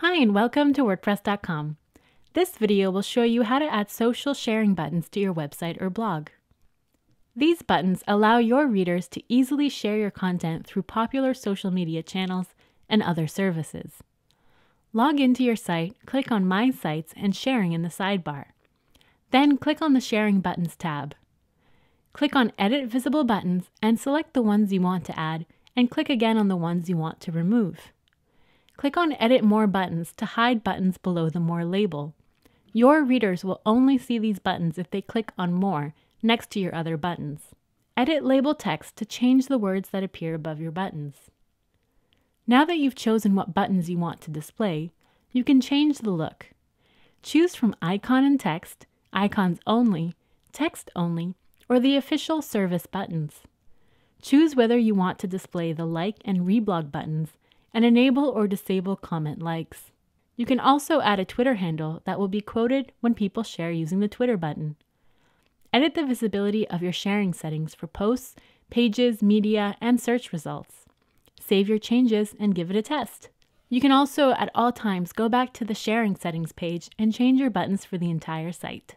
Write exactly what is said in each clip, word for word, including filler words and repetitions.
Hi and welcome to WordPress dot com. This video will show you how to add social sharing buttons to your website or blog. These buttons allow your readers to easily share your content through popular social media channels and other services. Log into your site, click on My Sites and Sharing in the sidebar. Then click on the Sharing Buttons tab. Click on Edit Visible Buttons and select the ones you want to add and click again on the ones you want to remove. Click on Edit More Buttons to hide buttons below the More label. Your readers will only see these buttons if they click on More next to your other buttons. Edit Label Text to change the words that appear above your buttons. Now that you've chosen what buttons you want to display, you can change the look. Choose from Icon and Text, Icons Only, Text Only, or the Official Service buttons. Choose whether you want to display the Like and Reblog buttons and enable or disable comment likes. You can also add a Twitter handle that will be quoted when people share using the Twitter button. Edit the visibility of your sharing settings for posts, pages, media, and search results. Save your changes and give it a test. You can also at all times go back to the sharing settings page and change your buttons for the entire site.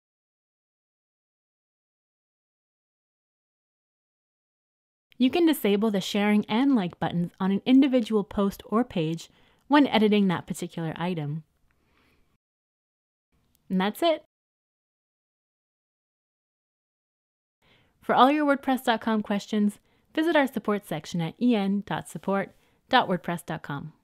You can disable the sharing and like buttons on an individual post or page when editing that particular item. And that's it. For all your WordPress dot com questions, visit our support section at e n dot support dot wordpress dot com.